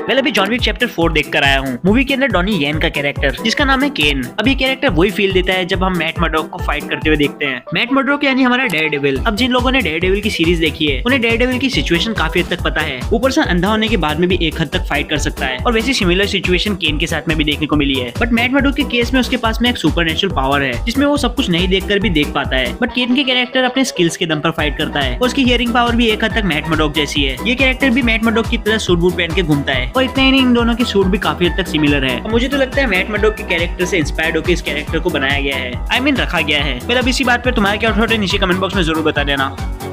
Well अभी John Wick chapter 4 देख कर आया हूँ। मूवी के अंदर डॉनी येन का कैरेक्टर जिसका नाम है केन, अब ये कैरेक्टर वही फील देता है जब हम मैट मर्डॉक को फाइट करते हुए देखते हैं। मैट मर्डॉक यानी हमारा डेयरडेविल। अब जिन लोगों ने डेयरडेविल की सीरीज देखी है उन्हें डेयरडेविल की सिचुएशन काफी हद तक पता है। ऊपर से अंधा होने के बाद में भी एक हद तक फाइट कर सकता है और वैसी सिमिलर सिचुएशन केन के साथ में भी देखने को मिली है। बट मैट मर्डॉक के केस में उसके पास में एक सुपरनेचुरल पावर है जिसमें वो सब कुछ नहीं देखकर भी देख पाता है। बट केन के कैरेक्टर अपने स्किल्स के दम पर फाइट करता है और उसकी हियरिंग पावर भी एक हद तक मैट मर्डॉक जैसी है। ये कैरेक्टर भी मैट मर्डॉक की तरह सूट बूट पहन के घूमता है और इतना ही नहीं, इन दोनों की सूट भी काफी हद तक सिमिलर है। मुझे तो लगता है मैट मर्डॉक के कैरेक्टर से इंस्पायर्ड होकर इस कैरेक्टर को बनाया गया है, रखा गया है। फिर अब इसी बात पर तुम्हारा क्या थॉट है नीचे कमेंट बॉक्स में जरूर बता देना।